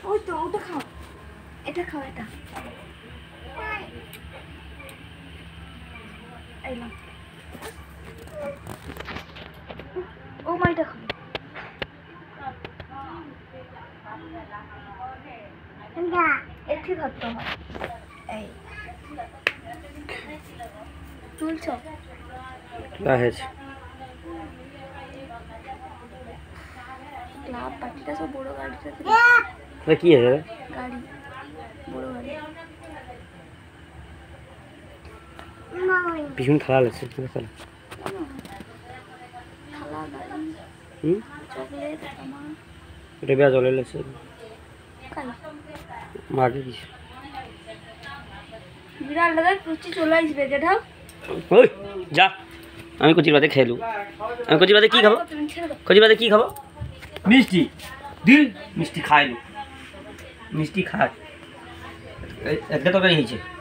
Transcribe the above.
ওই তো ওটা খাও, এটা খাও, এটা এলাম। ও মাইটা খাও। এটি ধরতে হয়। এই তুলছ ক্লাব পার্টিটা সব বড় গাড়িটা কি আছে গাড়ি, বড় গাড়ি। পিছন থালা লাগছে থালা থালা গাড়ি চকলেট সামান এটা বেয়া জলে লাগছে কাই মাকে দিস বিড়াল দাদা কুচি চলে আসবে যেটা। ওই যা আমি কচির বাদে খেলু। আমি কচির বাদে কি খাবো? কচির বাদে কি খাবো? মিষ্টি দিল মিষ্টি খাইলু, মিষ্টি খাই একটা তরকারি হয়েছে।